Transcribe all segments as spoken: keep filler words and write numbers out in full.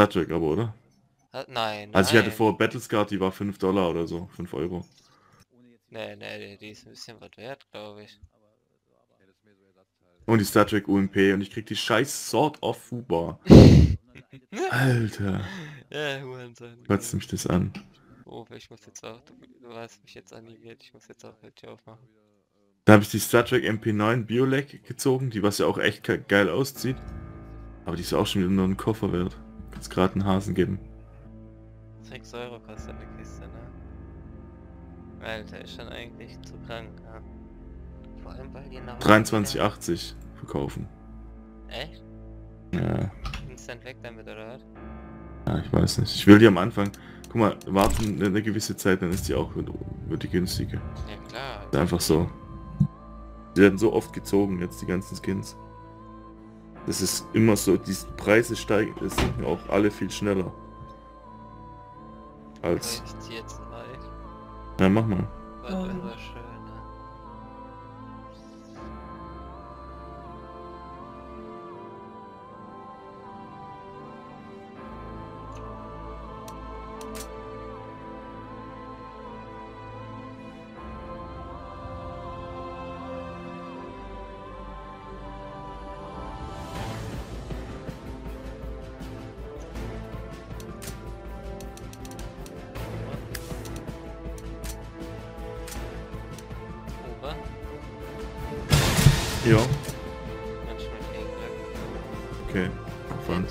Star Trek aber, oder? Ha, nein, Also ich hatte nein. vor Battlescard, die war fünf Dollar oder so, fünf Euro. Nee, nee, die ist ein bisschen was wert, glaube ich. Und die Star Trek U M P und ich krieg die scheiß Sword of Fubar. Alter, Ja, Hurensohn. kotzt mich das an. Oh, ich muss jetzt auch, du, du hast mich jetzt animiert, ich muss jetzt auch welche aufmachen. Da habe ich die Star Trek M P neun Biolek gezogen, die was ja auch echt ge- geil auszieht. Aber die ist auch schon wieder nur ein Koffer wert. Kannst gerade einen Hasen geben. sechs Euro kostet eine Kiste, ne? Alter, ist schon eigentlich zu krank, ja. Vor allem, weil die noch... dreiundzwanzig achtzig verkaufen. Echt? Ja, Instant weg damit, oder was? ja, ich weiß nicht. Ich will die am Anfang... Guck mal, warten eine, eine gewisse Zeit, dann ist die auch wird, wird die günstige. Ja, klar. Ist einfach so. Die werden so oft gezogen jetzt, die ganzen Skins. Das ist immer so, die Preise steigen, das sinken auch alle viel schneller. Als... Ich zieh jetzt live. Ja, mach mal. Was oh. War schön, ne? Ja. Manchmal viel Glück. Okay. Fun.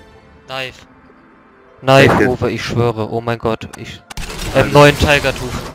Knife. Knife, Uwe, ich schwöre. Oh mein Gott. Ich. Im neuen Tiger Tooth.